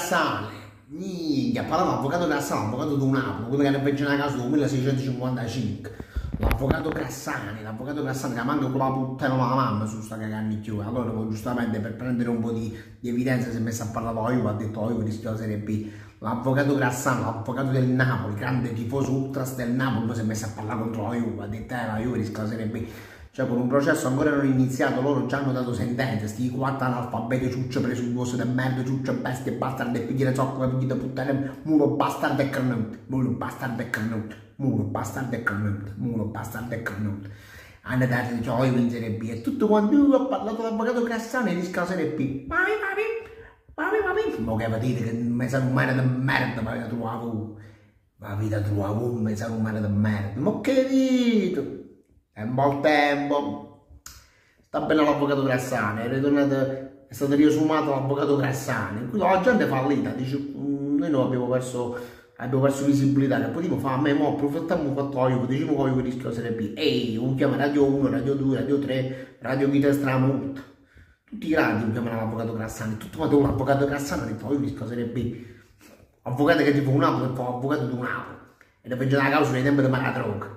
Grassani. Minchia, parlava l'avvocato Grassani, l'avvocato di Napoli, quello che era peggio nella casa del 1655. L'avvocato Grassani, che manca con la puttana la mamma su sta cagannicchio. Allora poi giustamente per prendere un po' di evidenza si è messo a parlare con la Juve, ha detto la Juve rischia la Serie B. L'avvocato Grassani, l'avvocato del Napoli, grande tifoso ultras del Napoli, poi si è messo a parlare contro la Juve, ha detto la Juve rischia la Serie B. Cioè con un processo ancora non iniziato, loro già hanno dato sentenze, sti quattro analfabeti, ciucce presuntuose di merda, ciucce bestie, bastarde, figli di zoccola, figli di puttane, mulo, bastardo e cornuto, mulo, bastardo e cornuto, mulo, bastardo e cornuto, mulo, bastardo e cornuto. Hanno dato di gioia in Serie B e tutto quando ho parlato l'avvocato Grassani rischia la Serie B. Ma che vedete che mi sa un mare di merda, ma la vita trovavo, mi sa un mare di merda, ma che dito? È un po' il tempo. Sta bene l'avvocato Grassani, è stato riesumato l'avvocato Grassani. La gente è fallita, dice, noi non abbiamo perso visibilità, che poi tipo fa a me, mo approfittiamo fatto io, diciamo che io rischio Serie B. Ehi, un chiama Radio 1, Radio 2, Radio 3, Radio Vita Stramut. Tutti i radio un chiamano l'avvocato Grassani, tutto quanto un avvocato Grassani ha detto io rischio Serie B. Avvocato che tipo un Napoli, che fa avvocato di un Napoli. Ed è peggio la causa nei tempi di Maradroga.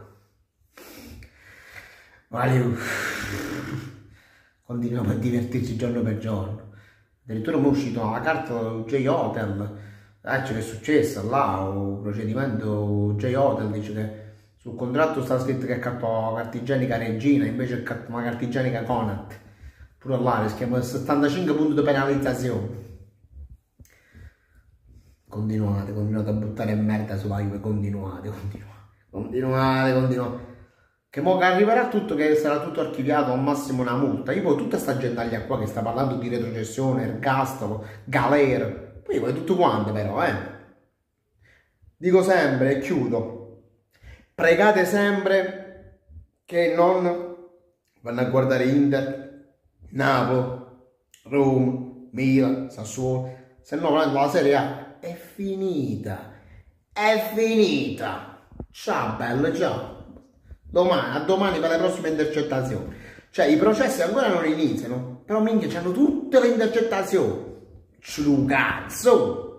Vale, continuiamo a divertirci giorno per giorno. Addirittura mi è uscito la carta J-Hotel. Che è successo là, il procedimento J-Hotel dice che sul contratto sta scritto che accatto la carta igienica Regina, invece accatto una carta igienica Conat. Pure là rischiamo 75 punti di penalizzazione. Continuate a buttare merda sulla Juve, continuate. Che mo che arriverà tutto, che sarà tutto archiviato, al massimo una multa. Io poi tutta sta gente qua che sta parlando di retrocessione, ergastolo, galera. Poi voi tutto quanto però, Dico sempre e chiudo. Pregate sempre che non vanno a guardare Inter, Napoli, Roma, Milan, Sassuolo. Se no la Serie A è finita. Ciao bello, ciao. A domani per le prossime intercettazioni. Cioè i processi ancora non iniziano, però minchia c'hanno tutte le intercettazioni. Cazzo!